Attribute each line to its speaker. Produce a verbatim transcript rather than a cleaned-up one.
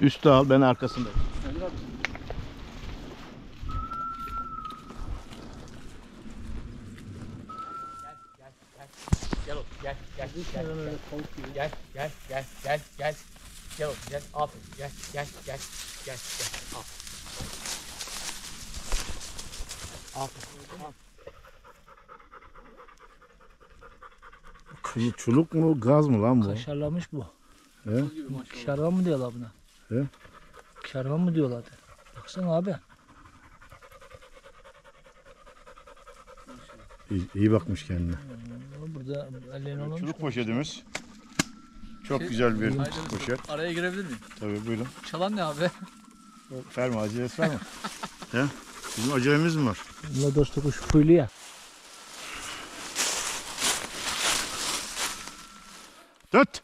Speaker 1: Üstü al, ben arkasındayım.
Speaker 2: Gel oğlum, gel, gel, gel, gel, gel, gel, gel, gel, gel, gel oğlum, gel, aferin, gel, gel, gel, gel, gel, aferin. Aferin, aferin.
Speaker 1: Çuluk, çuluk mu, gaz mı lan bu?
Speaker 3: Kaşarlamış bu.
Speaker 1: He?
Speaker 3: Şarvan mı diyorlar buna?
Speaker 1: He?
Speaker 3: Şarvan mı diyorlardı? Baksana abi.
Speaker 1: İyi, iyi bakmış kendine.
Speaker 3: Burada ellerini olmuş.
Speaker 1: Çuluk poşetimiz. Çok
Speaker 2: Şey,
Speaker 1: güzel bir
Speaker 2: Aydın,
Speaker 1: poşet.
Speaker 2: araya girebilir miyim?
Speaker 1: Tabii buyurun.
Speaker 2: Çalan ne abi?
Speaker 1: Fermi, acelesi var mı? He? Bizim acelemiz mi var?
Speaker 3: Bunlar dostu kuş kuyulu ya.
Speaker 1: Tut!